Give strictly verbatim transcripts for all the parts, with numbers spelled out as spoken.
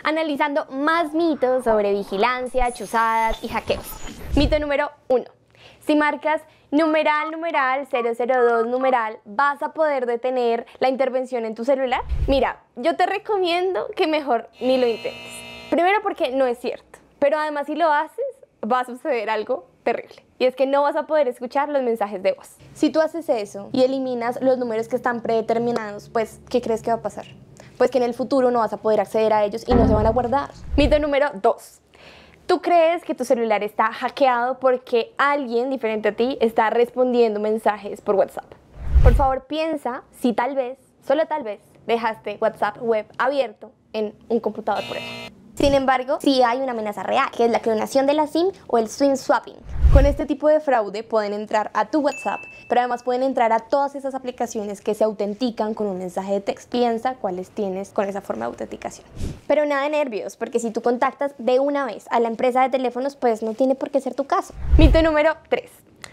analizando más mitos sobre vigilancia, chuzadas y hackeos. Mito número uno. Si marcas numeral, numeral, cero cero dos, numeral, ¿vas a poder detener la intervención en tu celular? Mira, yo te recomiendo que mejor ni lo intentes. Primero porque no es cierto, pero además si lo haces, va a suceder algo terrible. Y es que no vas a poder escuchar los mensajes de voz. Si tú haces eso y eliminas los números que están predeterminados, pues, ¿qué crees que va a pasar? Pues que en el futuro no vas a poder acceder a ellos y no se van a guardar. Mito número dos. ¿Tú crees que tu celular está hackeado porque alguien diferente a ti está respondiendo mensajes por WhatsApp? Por favor, piensa si tal vez, solo tal vez, dejaste WhatsApp web abierto en un computador por ejemplo. Sin embargo, sí hay una amenaza real, que es la clonación de la SIM o el SIM swapping. Con este tipo de fraude pueden entrar a tu WhatsApp, pero además pueden entrar a todas esas aplicaciones que se autentican con un mensaje de texto. Piensa cuáles tienes con esa forma de autenticación. Pero nada de nervios, porque si tú contactas de una vez a la empresa de teléfonos, pues no tiene por qué ser tu caso. Mito número tres.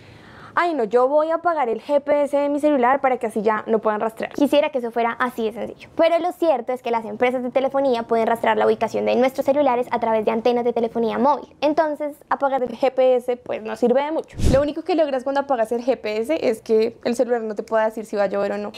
Ay no, yo voy a apagar el G P S de mi celular para que así ya no puedan rastrear. Quisiera que eso fuera así de sencillo. Pero lo cierto es que las empresas de telefonía pueden rastrear la ubicación de nuestros celulares a través de antenas de telefonía móvil. Entonces, apagar el G P S pues no sirve de mucho. Lo único que logras cuando apagas el G P S es que el celular no te pueda decir si va a llover o no.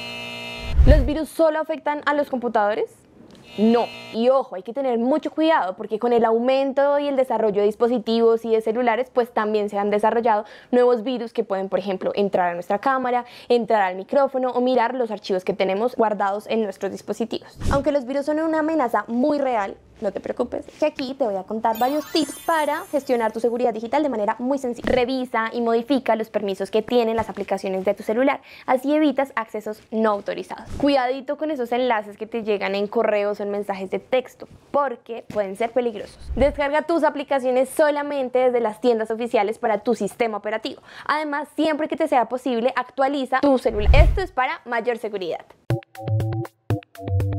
¿Los virus solo afectan a los computadores? No, y ojo, hay que tener mucho cuidado porque con el aumento y el desarrollo de dispositivos y de celulares pues también se han desarrollado nuevos virus que pueden, por ejemplo, entrar a nuestra cámara, entrar al micrófono o mirar los archivos que tenemos guardados en nuestros dispositivos. Aunque los virus son una amenaza muy real, no te preocupes, que aquí te voy a contar varios tips para gestionar tu seguridad digital de manera muy sencilla. Revisa y modifica los permisos que tienen las aplicaciones de tu celular, así evitas accesos no autorizados. Cuidadito con esos enlaces que te llegan en correos o en mensajes de texto, porque pueden ser peligrosos. Descarga tus aplicaciones solamente desde las tiendas oficiales para tu sistema operativo. Además, siempre que te sea posible, actualiza tu celular. Esto es para mayor seguridad.